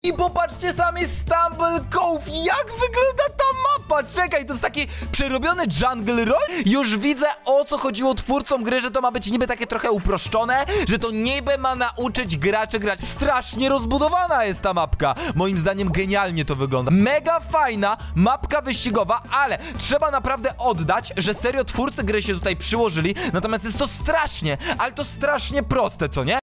I popatrzcie sami Stumble Cove, jak wygląda ta mapa. Czekaj, to jest taki przerobiony Jungle Roll. Już widzę, o co chodziło twórcom gry, że to ma być niby takie trochę uproszczone, że to niby ma nauczyć graczy grać. Strasznie rozbudowana jest ta mapka. Moim zdaniem genialnie to wygląda. Mega fajna mapka wyścigowa, ale trzeba naprawdę oddać, że serio twórcy gry się tutaj przyłożyli. Natomiast jest to strasznie, ale to strasznie proste, co nie?